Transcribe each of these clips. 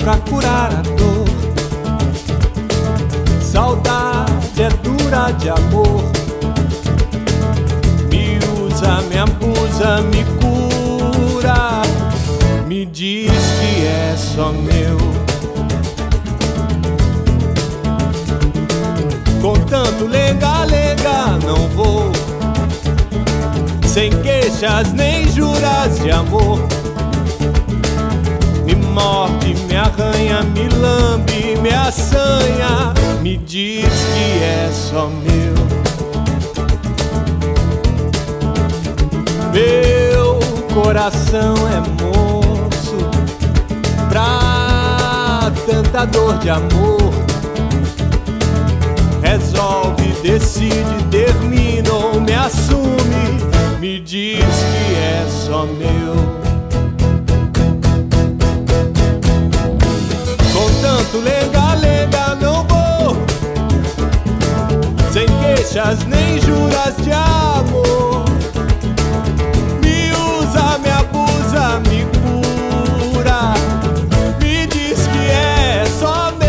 pra curar a dor. Saudade é dura de amor. Me usa, me abusa, me cura. Me diz que é só meu. Com tanto lenga-lenga não vou, sem queixas nem juras de amor. Me morde, me arranha, me lambe, me assanha. Me diz que é só meu. Meu coração é moço pra tanta dor de amor. Resolve, decide, termina ou me assume. Me diz que é só meu. Com tanto lenga-lenga não vou, sem queixas nem juras de amor. Me usa, me abusa, me cura. Me diz que é só meu.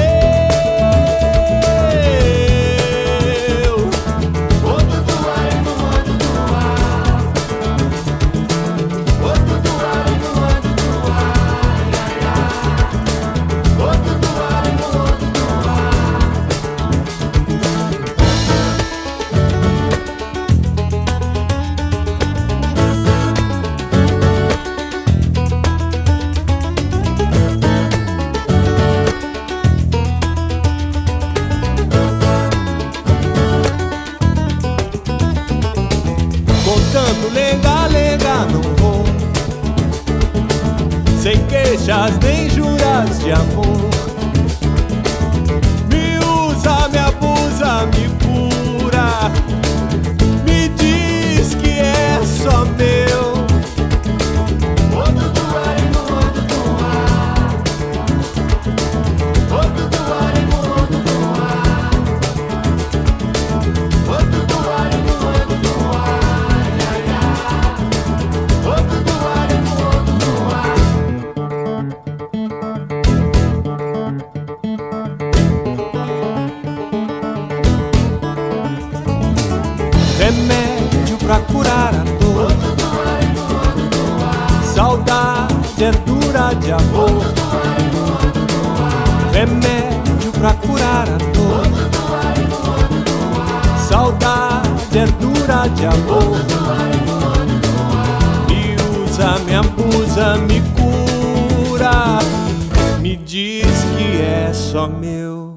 Com tanto lenga-lenga não vou, sem queixas nem juras de amor. Me usa, me abusa, me cura. Me diz que é só meu. Remédio pra curar a dor. Saudade é dura de amor. Remédio pra curar a dor. Saudade é dura de amor. Me usa, me abusa, me cura. Me diz que é só meu.